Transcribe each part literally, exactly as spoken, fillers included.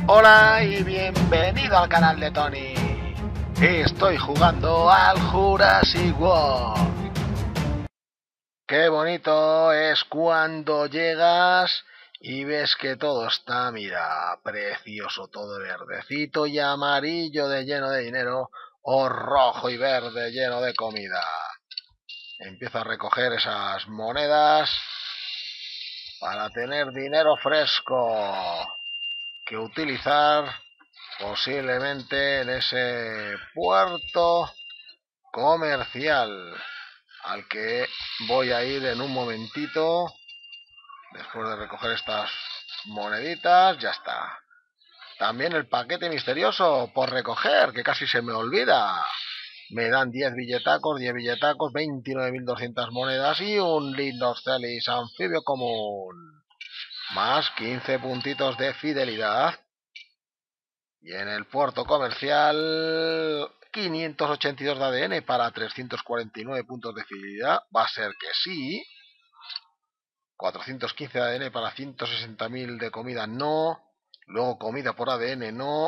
Hola y bienvenido al canal de Tony. Estoy jugando al Jurassic World. Qué bonito es cuando llegas y ves que todo está, mira, precioso, todo verdecito y amarillo de lleno de dinero, o rojo y verde lleno de comida. Empiezo a recoger esas monedas para tener dinero fresco que utilizar posiblemente en ese puerto comercial al que voy a ir en un momentito. Después de recoger estas moneditas, ya está. También el paquete misterioso por recoger, que casi se me olvida. Me dan diez billetacos, diez billetacos, veintinueve mil doscientas monedas y un Lindorcelis anfibio común. Más quince puntitos de fidelidad. Y en el puerto comercial, quinientos ochenta y dos de A D N para trescientos cuarenta y nueve puntos de fidelidad. Va a ser que sí. cuatrocientos quince de A D N para ciento sesenta mil de comida, no. Luego comida por A D N, no.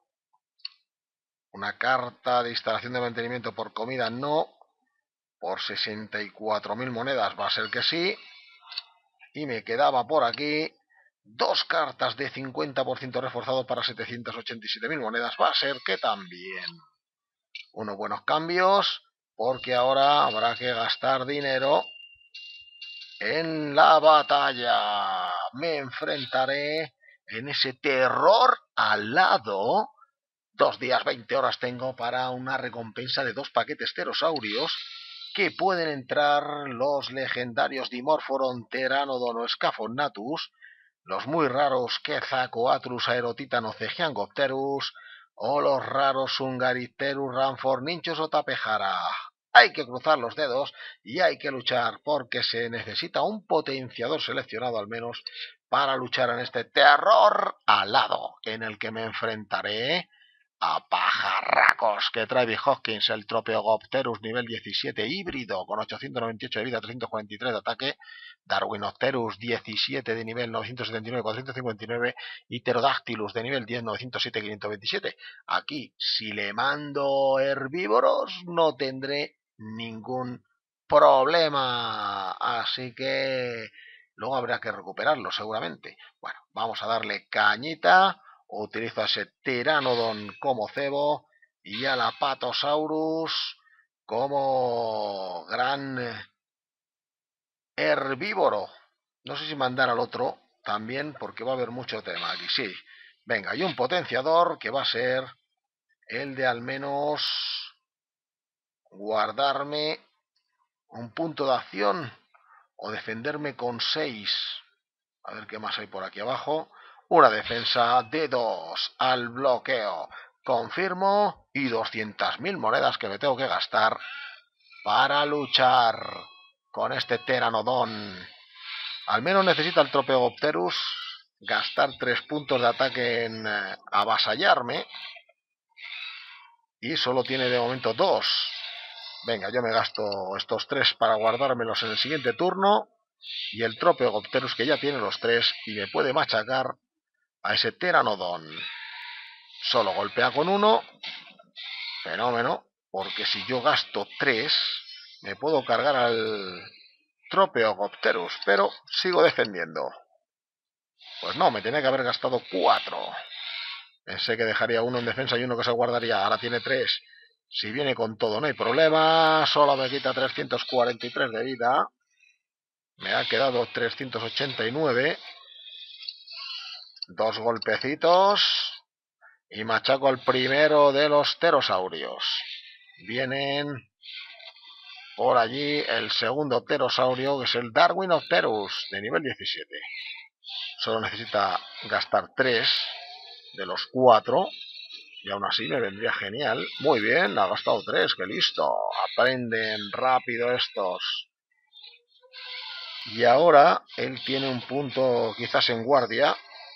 Una carta de instalación de mantenimiento por comida, no. Por sesenta y cuatro mil monedas va a ser que sí. Y me quedaba por aquí dos cartas de cincuenta por ciento reforzado para setecientos ochenta y siete mil monedas. Va a ser que también. Unos buenos cambios, porque ahora habrá que gastar dinero en la batalla. Me enfrentaré en ese terror alado. Dos días, veinte horas tengo para una recompensa de dos paquetes pterosaurios que pueden entrar los legendarios Dimorphoron, Pteranodon o Scaphonatus, los muy raros Quetzalcoatlus, Aerotitano, Cegiangopterus o los raros Hungaripterus, Ranforninchus o Tapejara. Hay que cruzar los dedos y hay que luchar porque se necesita un potenciador seleccionado al menos para luchar en este terror alado en el que me enfrentaré a pajarracos que trae Big Hopkins, el Tropeogopterus nivel diecisiete híbrido con ochocientos noventa y ocho de vida, trescientos cuarenta y tres de ataque, Darwinopterus diecisiete de nivel novecientos setenta y nueve, cuatrocientos cincuenta y nueve y Pterodactylus de nivel diez, novecientos siete, quinientos veintisiete. Aquí, si le mando herbívoros, no tendré ningún problema, así que luego habrá que recuperarlo seguramente. Bueno, vamos a darle cañita. Utilizo a ese Pteranodon como cebo y a la Patosaurus como gran herbívoro. No sé si mandar al otro también porque va a haber mucho tema aquí. Sí, venga, y un potenciador que va a ser el de al menos guardarme un punto de acción o defenderme con seis. A ver qué más hay por aquí abajo. Una defensa de dos al bloqueo. Confirmo y doscientas mil monedas que me tengo que gastar para luchar con este Pteranodon. Al menos necesita el Tropeogopterus gastar tres puntos de ataque en eh, avasallarme. Y solo tiene de momento dos. Venga, yo me gasto estos tres para guardármelos en el siguiente turno. Y el Tropeogopterus que ya tiene los tres y me puede machacar a ese Pteranodon. Solo golpea con uno. Fenómeno. Porque si yo gasto tres, me puedo cargar al Tropeogopterus. Pero sigo defendiendo. Pues no, me tenía que haber gastado cuatro. Pensé que dejaría uno en defensa y uno que se guardaría. Ahora tiene tres. Si viene con todo no hay problema. Solo me quita trescientos cuarenta y tres de vida. Me ha quedado trescientos ochenta y nueve. Dos golpecitos. Y machaco al primero de los pterosaurios. Vienen por allí el segundo pterosaurio, que es el Darwinopterus, de nivel diecisiete. Solo necesita gastar tres de los cuatro. Y aún así me vendría genial. Muy bien, ha gastado tres, que listo. Aprenden rápido estos. Y ahora él tiene un punto quizás en guardia.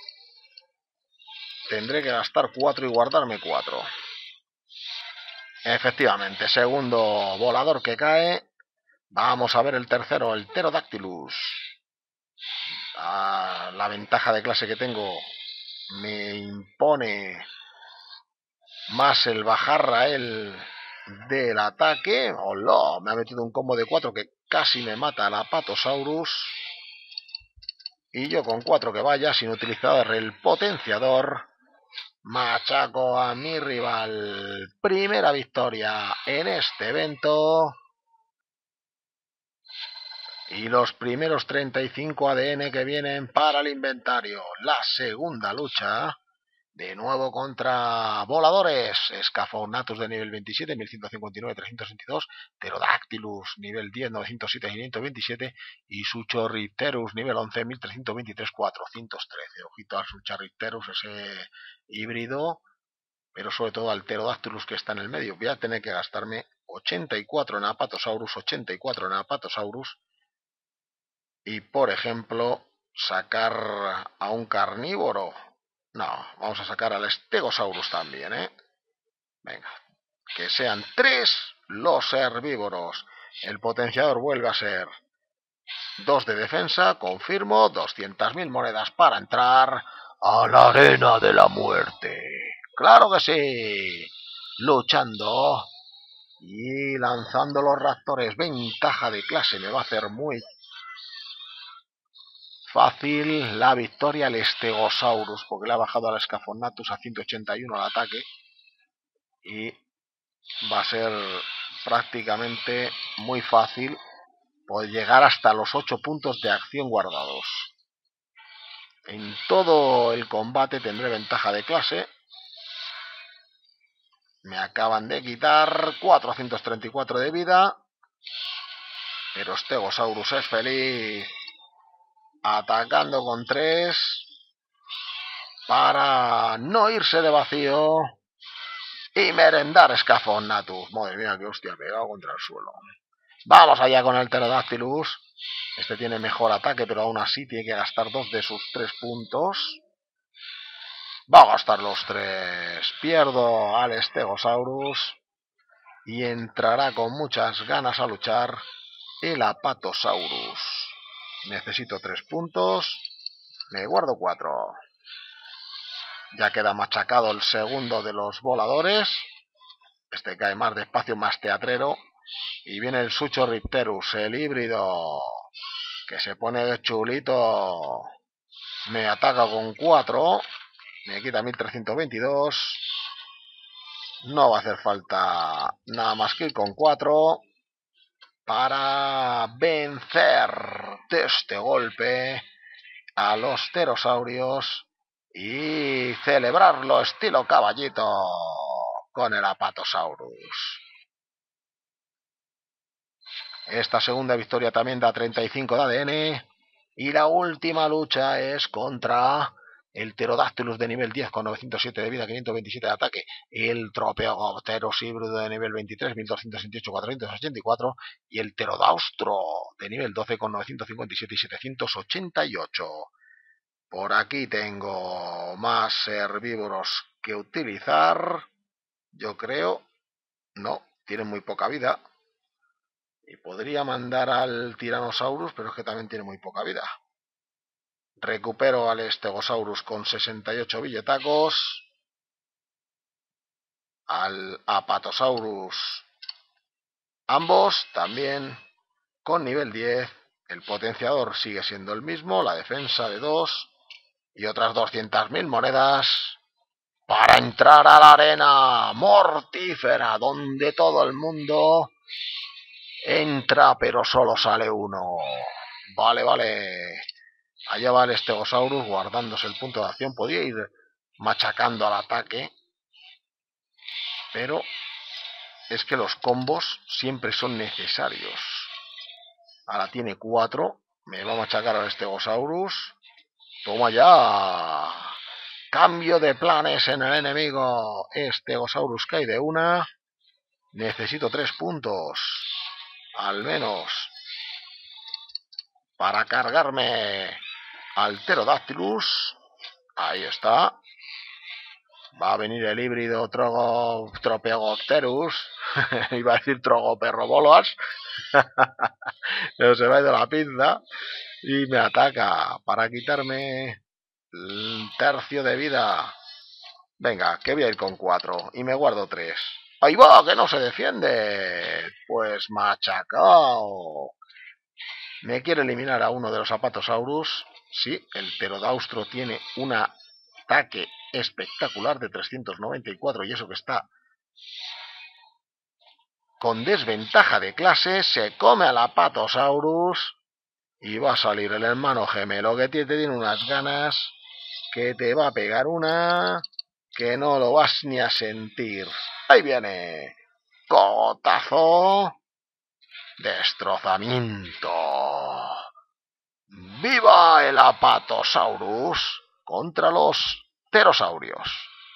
Tendré que gastar cuatro y guardarme cuatro. Efectivamente, segundo volador que cae. Vamos a ver el tercero, el Pterodactylus. Ah, la ventaja de clase que tengo me impone más el bajar a él del ataque. ¡Hola! Me ha metido un combo de cuatro que casi me mata al Apatosaurus. Y yo con cuatro que vaya, sin utilizar el potenciador, machaco a mi rival. Primera victoria en este evento. Y los primeros treinta y cinco A D N que vienen para el inventario. La segunda lucha. De nuevo contra voladores. Scaphonatus de nivel veintisiete, mil ciento cincuenta y nueve, trescientos veintidós. Pterodactylus nivel diez, novecientos siete, quinientos veintisiete. Y Suchorripterus nivel once, mil trescientos veintitrés, cuatrocientos trece. Ojito al Suchorripterus, ese híbrido. Pero sobre todo al Pterodactylus que está en el medio. Voy a tener que gastarme ochenta y cuatro en Apatosaurus, ochenta y cuatro en Apatosaurus. Y por ejemplo, sacar a un carnívoro. No, vamos a sacar al Stegosaurus también, ¿eh? Venga, que sean tres los herbívoros. El potenciador vuelve a ser dos de defensa, confirmo, doscientas mil monedas para entrar a la arena de la muerte. ¡Claro que sí! Luchando y lanzando los raptores. Ventaja de clase, me va a hacer muy fácil la victoria al Stegosaurus, porque le ha bajado al Scaphonatus a ciento ochenta y uno al ataque. Y va a ser prácticamente muy fácil poder llegar hasta los ocho puntos de acción guardados. En todo el combate tendré ventaja de clase. Me acaban de quitar cuatrocientos treinta y cuatro de vida. Pero Stegosaurus es feliz atacando con tres para no irse de vacío y merendar Scaphonatus. Madre mía, qué hostia, pegado contra el suelo. Vamos allá con el Pterodactylus. Este tiene mejor ataque, pero aún así tiene que gastar dos de sus tres puntos. Va a gastar los tres. Pierdo al Stegosaurus. Y entrará con muchas ganas a luchar el Apatosaurus. Necesito tres puntos. Me guardo cuatro. Ya queda machacado el segundo de los voladores. Este cae más despacio, más teatrero. Y viene el Suchorripterus, el híbrido, que se pone de chulito. Me ataca con cuatro. Me quita mil trescientos veintidós. No va a hacer falta nada más que ir con cuatro para vencer de este golpe a los pterosaurios y celebrarlo estilo caballito con el Apatosaurus. Esta segunda victoria también da treinta y cinco de A D N. Y la última lucha es contra el Pterodactylus de nivel diez con novecientos siete de vida, quinientos veintisiete de ataque. El Tropeogopterus híbrido de nivel veintitrés, mil doscientos veintiocho, cuatrocientos ochenta y cuatro. Y el Pterodaustro de nivel doce con novecientos cincuenta y siete y setecientos ochenta y ocho. Por aquí tengo más herbívoros que utilizar. Yo creo. No, tienen muy poca vida. Y podría mandar al Tyrannosaurus, pero es que también tiene muy poca vida. Recupero al Stegosaurus con sesenta y ocho billetacos. Al Apatosaurus. Ambos también con nivel diez. El potenciador sigue siendo el mismo. La defensa de dos. Y otras doscientas mil monedas para entrar a la arena mortífera, donde todo el mundo entra, pero solo sale uno. Vale, vale. Allá va el Stegosaurus guardándose el punto de acción. Podía ir machacando al ataque, pero es que los combos siempre son necesarios. Ahora tiene cuatro. Me va a machacar al Stegosaurus. Toma ya. Cambio de planes en el enemigo. Stegosaurus cae de una. Necesito tres puntos. Al menos. Para cargarme al Pterodactylus. Ahí está. Va a venir el híbrido Trogo, Tropeogopterus. Iba a decir Trogoperrobolas. Pero se va de la pinza. Y me ataca para quitarme tercio de vida. Venga, que voy a ir con cuatro y me guardo tres. ¡Ahí va! ¡Que no se defiende! Pues machacao. Me quiere eliminar a uno de los Apatosaurus. Sí, el Pterodaustro tiene un ataque espectacular de trescientos noventa y cuatro y eso que está con desventaja de clase. Se come al Apatosaurus y va a salir el hermano gemelo que tiene, tiene unas ganas que te va a pegar una que no lo vas ni a sentir. Ahí viene. Cotazo. Destrozamiento. ¡Viva el Apatosaurus contra los pterosaurios!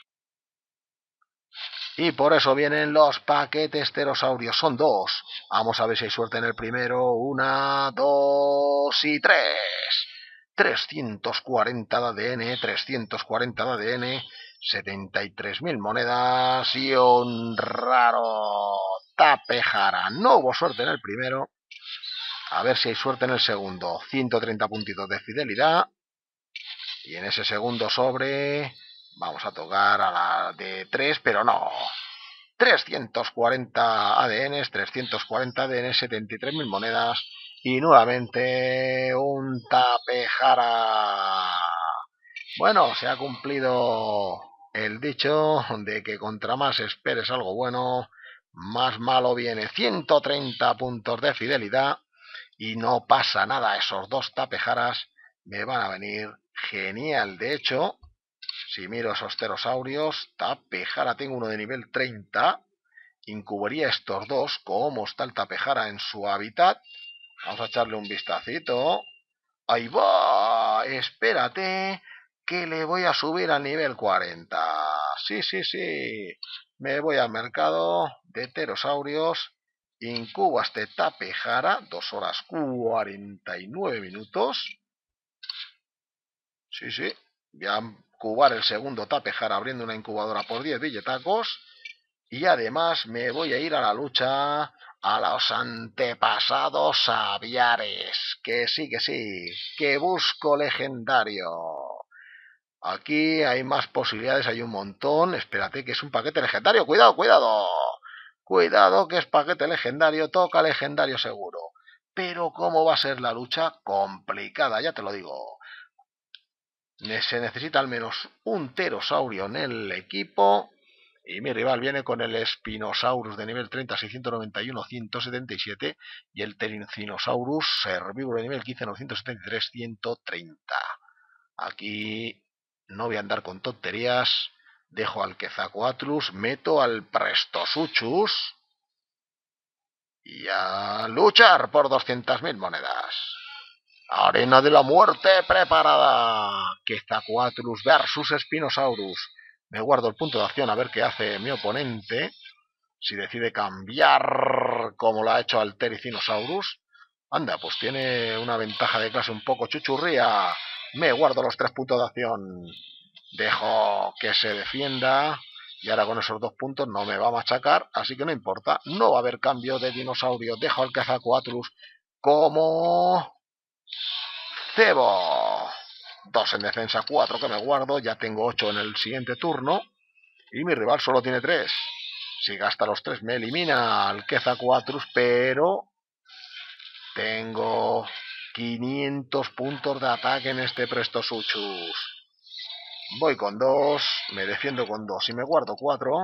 Y por eso vienen los paquetes pterosaurios. Son dos. Vamos a ver si hay suerte en el primero. Una, dos y tres. trescientos cuarenta de A D N, trescientos cuarenta de A D N, setenta y tres mil monedas y un raro tapejara. No hubo suerte en el primero. A ver si hay suerte en el segundo. ciento treinta puntitos de fidelidad. Y en ese segundo sobre vamos a tocar a la de tres, pero no. trescientos cuarenta A D Ns, trescientos cuarenta A D Ns, setenta y tres mil monedas. Y nuevamente un tapejara. Bueno, se ha cumplido el dicho de que contra más esperes algo bueno, más malo viene. ciento treinta puntos de fidelidad. Y no pasa nada, esos dos tapejaras me van a venir genial. De hecho, si miro esos pterosaurios, tapejara tengo uno de nivel treinta, incubaría estos dos. ¿Cómo está el tapejara en su hábitat? Vamos a echarle un vistacito. ¡Ahí va! Espérate, que le voy a subir al nivel cuarenta. Sí, sí, sí. Me voy al mercado de pterosaurios. Incubo a este tapejara, dos horas cuarenta y nueve minutos. Sí, sí. Voy a incubar el segundo tapejara abriendo una incubadora por diez billetacos. Y además me voy a ir a la lucha a los antepasados aviares. Que sí, que sí. Que busco legendario. Aquí hay más posibilidades, hay un montón. Espérate, que es un paquete legendario. ¡Cuidado, cuidado! Cuidado, que es paquete legendario. Toca legendario seguro. Pero ¿cómo va a ser la lucha? Complicada, ya te lo digo. Se necesita al menos un pterosaurio en el equipo. Y mi rival viene con el Spinosaurus de nivel treinta, seiscientos noventa y uno, ciento setenta y siete. Y el Pterinosaurus herbívoro de nivel quince, novecientos setenta y tres, ciento treinta. Aquí no voy a andar con tonterías. Dejo al Quetzalcoatlus, meto al Prestosuchus y a luchar por doscientas mil monedas. Arena de la muerte preparada. Quetzalcoatlus versus Spinosaurus. Me guardo el punto de acción a ver qué hace mi oponente. Si decide cambiar como lo ha hecho al Pterinosaurus. Anda, pues tiene una ventaja de clase un poco chuchurría. Me guardo los tres puntos de acción. Dejo que se defienda. Y ahora con esos dos puntos no me va a machacar. Así que no importa. No va a haber cambio de dinosaurio. Dejo al Quetzalcoatlus como cebo. Dos en defensa, cuatro que me guardo. Ya tengo ocho en el siguiente turno. Y mi rival solo tiene tres. Si gasta los tres me elimina al Quetzalcoatlus. Pero tengo quinientos puntos de ataque en este Prestosuchus. Voy con dos, me defiendo con dos y me guardo cuatro.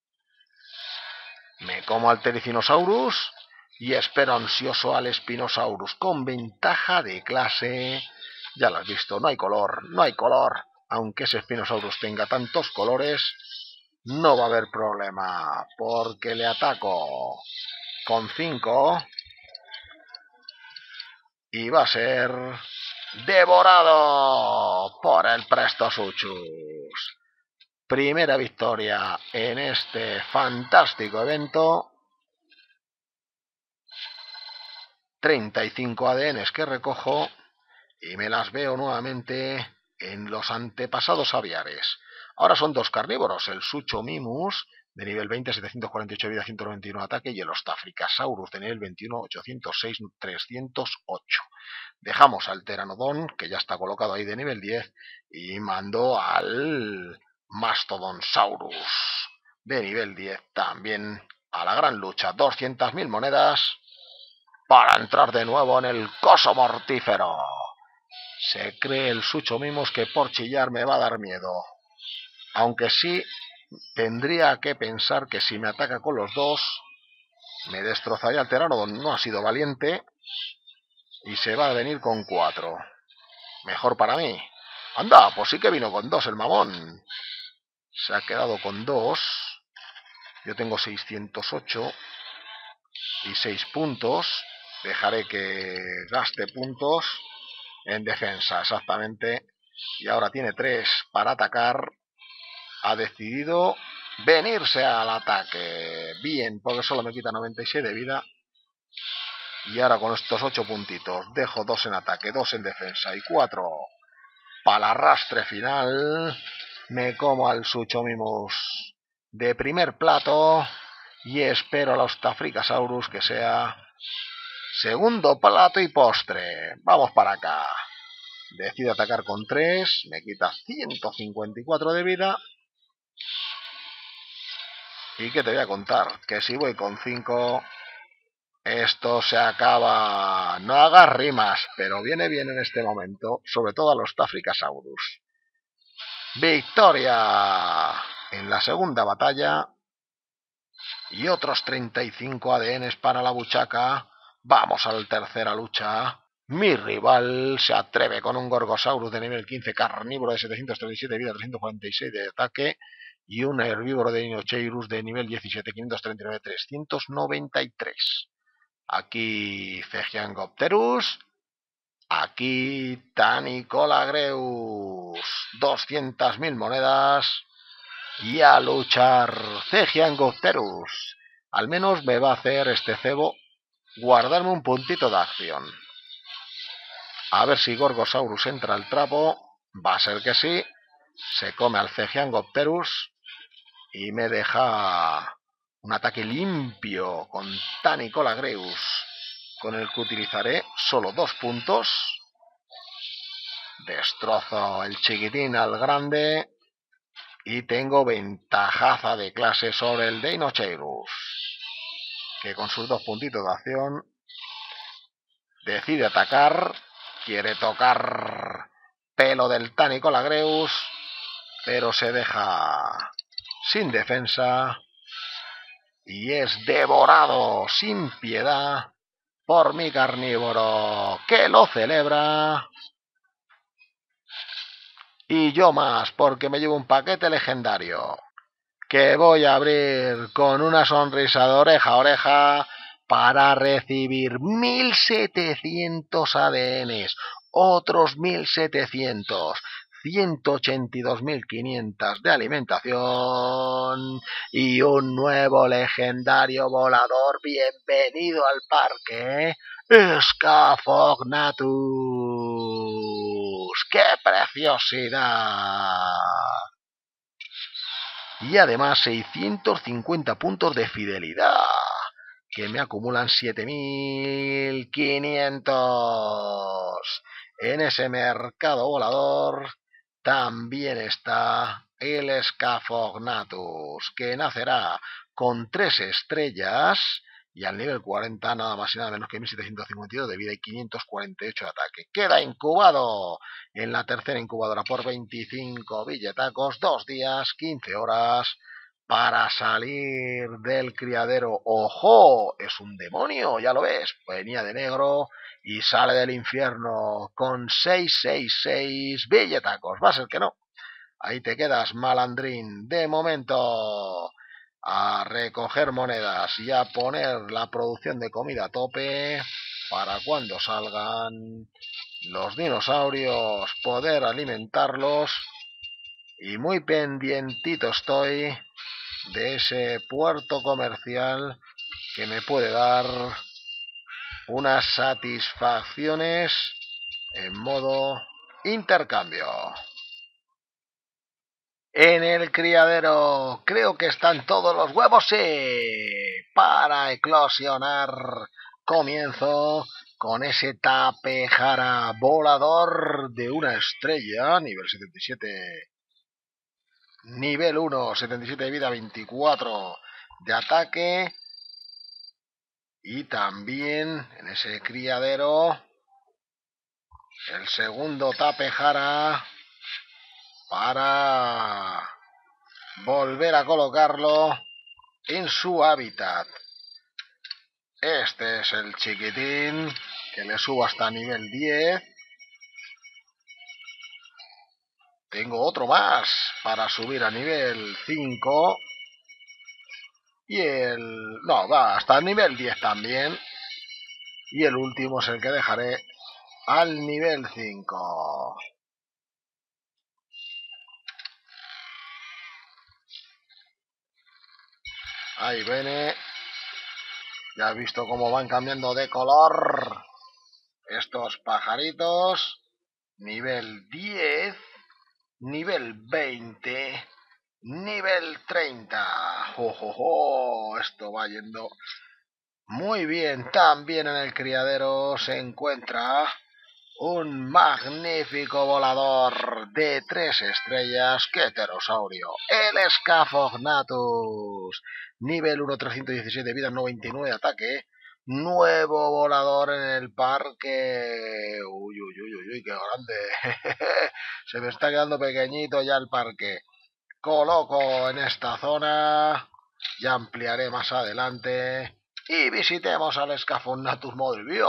Me como al Pterinosaurus y espero ansioso al Spinosaurus con ventaja de clase. Ya lo has visto, no hay color, no hay color. Aunque ese Spinosaurus tenga tantos colores, no va a haber problema porque le ataco con cinco y va a ser devorado por el Prestosuchus. Primera victoria en este fantástico evento. treinta y cinco A D Ns que recojo y me las veo nuevamente en los antepasados aviares. Ahora son dos carnívoros, el Suchomimus de nivel veinte, setecientos cuarenta y ocho de vida, ciento noventa y uno de ataque, y el Ostafricasaurus de nivel veintiuno, ochocientos seis, trescientos ocho. Dejamos al Pteranodon, que ya está colocado ahí de nivel diez, y mando al Mastodonsaurus de nivel diez también a la gran lucha. doscientas mil monedas para entrar de nuevo en el coso mortífero. Se cree el Sucho Mimos que por chillar me va a dar miedo. Aunque sí tendría que pensar que si me ataca con los dos, me destrozaría el Pteranodon. No ha sido valiente y se va a venir con cuatro. Mejor para mí. Anda, pues sí que vino con dos el mamón. Se ha quedado con dos. Yo tengo seiscientos ocho y seis puntos. Dejaré que gaste puntos en defensa, exactamente. Y ahora tiene tres para atacar. Ha decidido venirse al ataque. Bien, porque solo me quita noventa y seis de vida. Y ahora con estos ocho puntitos dejo dos en ataque, dos en defensa y cuatro para el arrastre final. Me como al Suchomimus de primer plato y espero a los Ostafricasaurus que sea segundo plato y postre. Vamos para acá. Decido atacar con tres, me quita ciento cincuenta y cuatro de vida. ¿Y qué te voy a contar? Que si voy con cinco, esto se acaba. No hagas rimas, pero viene bien en este momento, sobre todo a los Ostafricasaurus. ¡Victoria! En la segunda batalla. Y otros treinta y cinco A D Ns para la buchaca. Vamos a la tercera lucha. Mi rival se atreve con un Gorgosaurus de nivel quince, carnívoro de setecientos treinta y siete de vida, trescientos cuarenta y seis de ataque. Y un herbívoro de Dinocheirus de nivel diecisiete, quinientos treinta y nueve, trescientos noventa y tres. Aquí Cegiangopterus. Aquí Tanicolagreus. doscientas mil monedas. Y a luchar Cegiangopterus. Al menos me va a hacer este cebo guardarme un puntito de acción. A ver si Gorgosaurus entra al trapo. Va a ser que sí. Se come al Cegiangopterus y me deja un ataque limpio con Tanicolagreus, con el que utilizaré solo dos puntos. Destrozo el chiquitín al grande y tengo ventajaza de clase sobre el Dinocheirus, que con sus dos puntitos de acción decide atacar. Quiere tocar pelo del Tanicolagreus, pero se deja sin defensa y es devorado sin piedad por mi carnívoro, que lo celebra. Y yo más, porque me llevo un paquete legendario que voy a abrir con una sonrisa de oreja a oreja para recibir mil setecientos A D Ns, otros mil setecientos, ciento ochenta y dos mil quinientos de alimentación y un nuevo legendario volador. Bienvenido al parque, Scaphoognathus. ¡Qué preciosidad! Y además seiscientos cincuenta puntos de fidelidad, que me acumulan siete mil quinientos. En ese mercado volador también está el Scaphoognathus, que nacerá con tres estrellas y al nivel cuarenta nada más y nada menos que mil setecientos cincuenta y dos de vida y quinientos cuarenta y ocho de ataque. Queda incubado en la tercera incubadora por veinticinco billetacos, dos días, quince horas para salir del criadero. ¡Ojo! Es un demonio, ya lo ves. Venía de negro y sale del infierno con seiscientos sesenta y seis billetacos. Va a ser que no. Ahí te quedas, malandrín. De momento, a recoger monedas y a poner la producción de comida a tope para cuando salgan los dinosaurios poder alimentarlos. Y muy pendientito estoy de ese puerto comercial que me puede dar unas satisfacciones en modo intercambio. En el criadero creo que están todos los huevos, sí, para eclosionar. Comienzo con ese tapejara volador de una estrella, nivel setenta y siete, nivel uno, setenta y siete de vida, veinticuatro de ataque. Y también en ese criadero el segundo tapejara para volver a colocarlo en su hábitat. Este es el chiquitín que le subo hasta nivel diez. Tengo otro más para subir a nivel cinco. Y el... no, va hasta nivel diez también. Y el último es el que dejaré al nivel cinco. Ahí viene. Ya has visto cómo van cambiando de color estos pajaritos. Nivel diez, nivel veinte, nivel treinta. ¡Oh, oh, oh! Esto va yendo muy bien. También en el criadero se encuentra un magnífico volador de tres estrellas. ¡Qué pterosaurio! El Scaphonatus. Nivel uno, trescientos diecisiete de vida, noventa y nueve de ataque. Nuevo volador en el parque. Uy, uy, uy, uy, uy, qué grande. Se me está quedando pequeñito ya el parque. Coloco en esta zona. Ya ampliaré más adelante. Y visitemos al Scaphonatus, madre mía.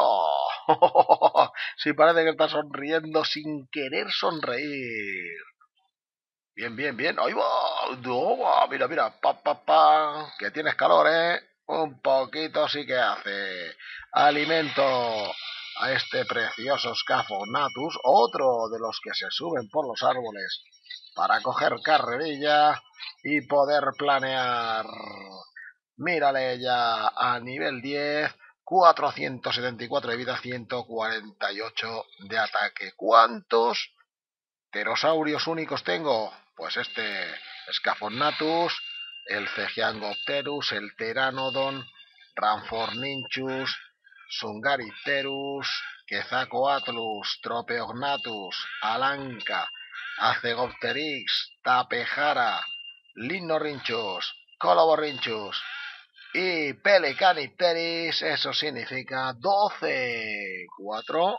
Sí, parece que está sonriendo sin querer sonreír. Bien, bien, bien. Ahí va. No, mira, mira. Pa, pa, pa. Que tienes calor, ¿eh? Un poquito sí que hace. Alimento a este precioso Scaphonatus. Otro de los que se suben por los árboles para coger carrerilla y poder planear. Mírale ya a nivel diez. cuatrocientos setenta y cuatro de vida, ciento cuarenta y ocho de ataque. ¿Cuántos pterosaurios únicos tengo? Pues este Scaphonatus, el Cegiangopterus, el Pteranodon, Rhamphorhynchus, Sungaripterus, Quetzalcoatlus, Tropeognatus, Alanca, Acegopteryx, Tapejara, Linorhynchus, Coloborhynchus y Pelecanipteris. Eso significa doce, cuatro,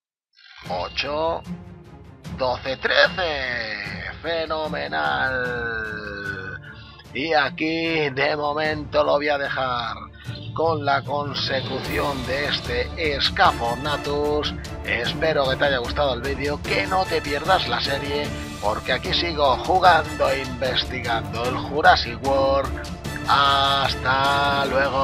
ocho, doce, trece. Fenomenal. Y aquí de momento lo voy a dejar con la consecución de este Scaphonatus. Espero que te haya gustado el vídeo, que no te pierdas la serie, porque aquí sigo jugando e investigando el Jurassic World. Hasta luego.